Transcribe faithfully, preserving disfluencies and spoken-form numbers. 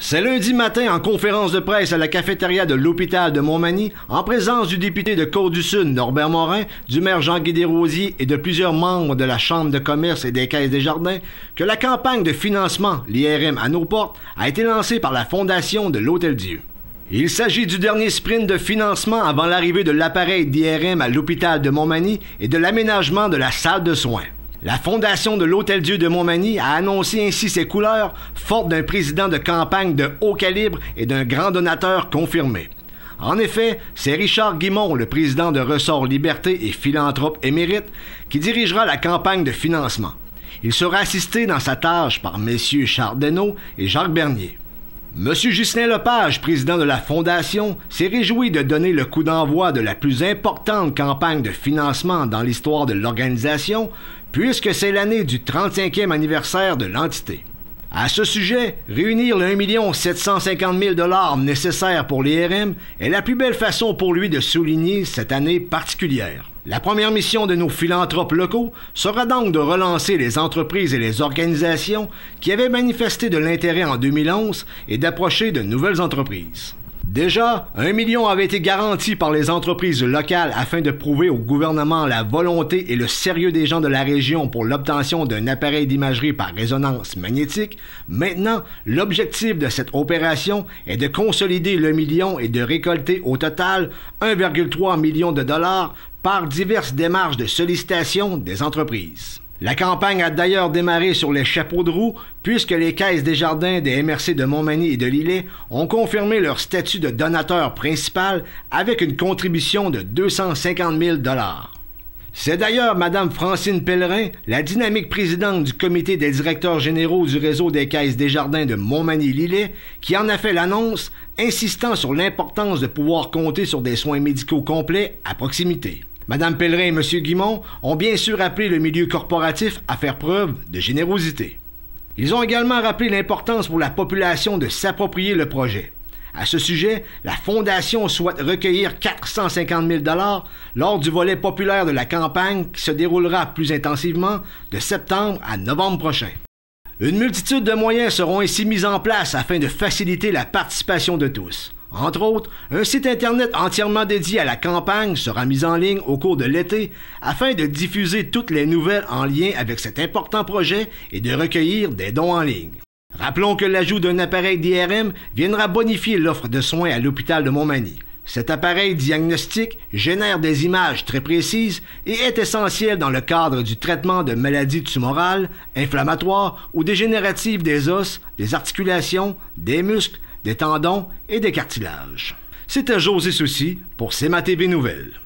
C'est lundi matin en conférence de presse à la cafétéria de l'hôpital de Montmagny, en présence du député de Côte-du-Sud Norbert Morin, du maire Jean-Guy Desrosiers et de plusieurs membres de la Chambre de commerce et des Caisses Desjardins, que la campagne de financement, l'I R M à nos portes, a été lancée par la Fondation de l'Hôtel-Dieu. Il s'agit du dernier sprint de financement avant l'arrivée de l'appareil d'I R M à l'hôpital de Montmagny et de l'aménagement de la salle de soins. La Fondation de l'Hôtel-Dieu de Montmagny a annoncé ainsi ses couleurs, fortes d'un président de campagne de haut calibre et d'un grand donateur confirmé. En effet, c'est Richard Guimond, le président de Ressort Liberté et philanthrope émérite, qui dirigera la campagne de financement. Il sera assisté dans sa tâche par messieurs Charles Deneau et Jacques Bernier. Monsieur Ghislain Lepage, président de la Fondation, s'est réjoui de donner le coup d'envoi de la plus importante campagne de financement dans l'histoire de l'organisation, puisque c'est l'année du trente-cinquième anniversaire de l'entité. À ce sujet, réunir le un million sept cent cinquante mille dollars nécessaires pour l'I R M est la plus belle façon pour lui de souligner cette année particulière. La première mission de nos philanthropes locaux sera donc de relancer les entreprises et les organisations qui avaient manifesté de l'intérêt en deux mille onze et d'approcher de nouvelles entreprises. Déjà, un million avait été garanti par les entreprises locales afin de prouver au gouvernement la volonté et le sérieux des gens de la région pour l'obtention d'un appareil d'imagerie par résonance magnétique. Maintenant, l'objectif de cette opération est de consolider le million et de récolter au total un virgule trois million de dollars par diverses démarches de sollicitation des entreprises. La campagne a d'ailleurs démarré sur les chapeaux de roue puisque les Caisses Desjardins des M R C de Montmagny et de Lillet ont confirmé leur statut de donateur principal avec une contribution de deux cent cinquante mille dollars. C'est d'ailleurs Mme Francine Pellerin, la dynamique présidente du comité des directeurs généraux du réseau des Caisses Desjardins de Montmagny-Lillet, qui en a fait l'annonce, insistant sur l'importance de pouvoir compter sur des soins médicaux complets à proximité. Mme Pellerin et M. Guimond ont bien sûr appelé le milieu corporatif à faire preuve de générosité. Ils ont également rappelé l'importance pour la population de s'approprier le projet. À ce sujet, la Fondation souhaite recueillir quatre cent cinquante mille dollars lors du volet populaire de la campagne qui se déroulera plus intensivement de septembre à novembre prochain. Une multitude de moyens seront ainsi mis en place afin de faciliter la participation de tous. Entre autres, un site Internet entièrement dédié à la campagne sera mis en ligne au cours de l'été afin de diffuser toutes les nouvelles en lien avec cet important projet et de recueillir des dons en ligne. Rappelons que l'ajout d'un appareil d'I R M viendra bonifier l'offre de soins à l'hôpital de Montmagny. Cet appareil diagnostique génère des images très précises et est essentiel dans le cadre du traitement de maladies tumorales, inflammatoires ou dégénératives des os, des articulations, des muscles, des tendons et des cartilages. C'était José Soucy pour C M A T V Nouvelles.